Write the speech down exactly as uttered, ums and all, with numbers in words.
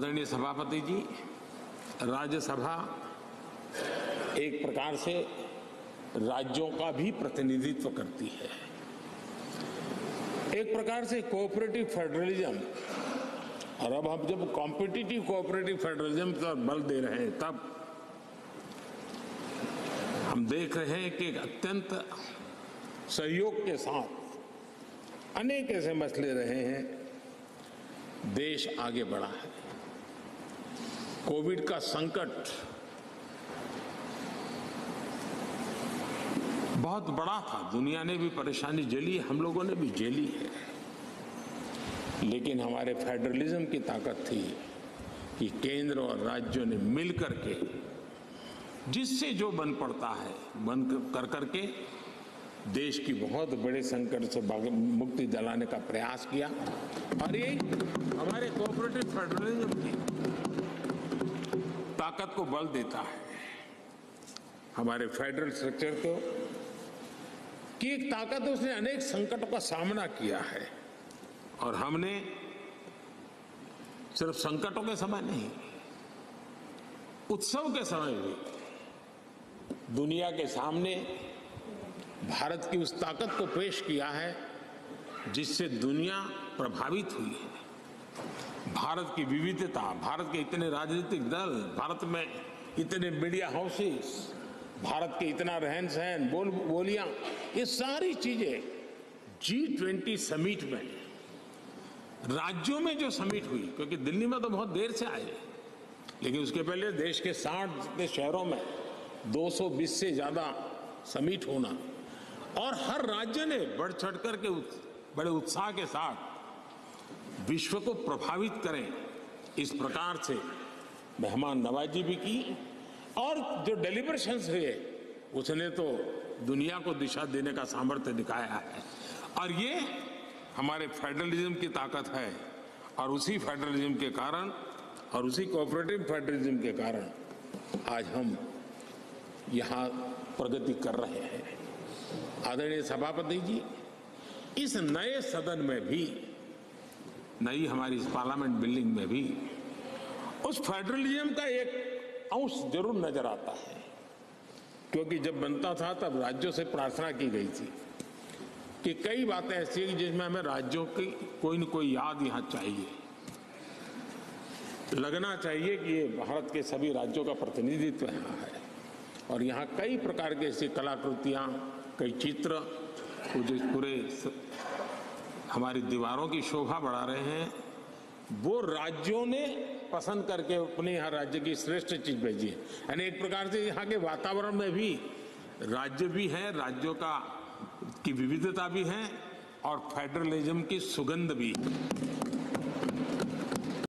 आदरणीय सभापति जी, राज्यसभा एक प्रकार से राज्यों का भी प्रतिनिधित्व करती है। एक प्रकार से कोऑपरेटिव फेडरलिज्म, और अब हम जब कॉम्पिटिटिव कोऑपरेटिव फेडरलिज्म पर बल दे रहे हैं, तब हम देख रहे हैं कि अत्यंत सहयोग के साथ अनेक ऐसे मसले रहे हैं, देश आगे बढ़ा है। कोविड का संकट बहुत बड़ा था, दुनिया ने भी परेशानी झेली, हम लोगों ने भी झेली है, लेकिन हमारे फेडरलिज्म की ताकत थी कि केंद्र और राज्यों ने मिलकर के जिससे जो बन पड़ता है बन कर करके देश की बहुत बड़े संकट से मुक्ति दिलाने का प्रयास किया। और ये हमारे कोऑपरेटिव फेडरलिज्म की ताकत को बल देता है, हमारे फेडरल स्ट्रक्चर को की एक ताकत, उसने अनेक संकटों का सामना किया है। और हमने सिर्फ संकटों के समय नहीं, उत्सव के समय भी दुनिया के सामने भारत की उस ताकत को पेश किया है जिससे दुनिया प्रभावित हुई है। भारत की विविधता, भारत के इतने राजनीतिक दल, भारत में इतने मीडिया हाउसेस, भारत के इतना रहन सहन, बोल बोलियां, ये सारी चीजें जी ट्वेंटी समिट में, राज्यों में जो समिट हुई, क्योंकि दिल्ली में तो बहुत देर से आए, लेकिन उसके पहले देश के साठ जितने शहरों में दो सौ बीस से ज्यादा समिट होना, और हर राज्य ने बढ़ चढ़ कर के बड़े उत्साह के साथ विश्व को प्रभावित करें, इस प्रकार से मेहमान नवाजी भी की। और जो डेलिब्रेशंस हुए उसने तो दुनिया को दिशा देने का सामर्थ्य दिखाया है। और ये हमारे फेडरलिज्म की ताकत है, और उसी फेडरलिज्म के कारण और उसी कोऑपरेटिव फेडरलिज्म के कारण आज हम यहाँ प्रगति कर रहे हैं। आदरणीय सभापति जी, इस नए सदन में भी, नई हमारी इस पार्लियामेंट बिल्डिंग में भी उस फेडरलिज्म का एक अंश जरूर नजर आता है, क्योंकि जब बनता था तब राज्यों से प्रार्थना की गई थी कि कई बातें ऐसी हैं जिसमें हमें राज्यों की कोई न कोई याद यहाँ चाहिए, लगना चाहिए कि ये भारत के सभी राज्यों का प्रतिनिधित्व यहाँ है। और यहाँ कई प्रकार की ऐसी कलाकृतियाँ, कई चित्र जो पूरे हमारी दीवारों की शोभा बढ़ा रहे हैं, वो राज्यों ने पसंद करके अपने यहाँ राज्य की श्रेष्ठ चीज भेजी है। यानी एक प्रकार से यहाँ के वातावरण में भी राज्य भी है, राज्यों का की विविधता भी है, और फेडरलिज्म की सुगंध भी है।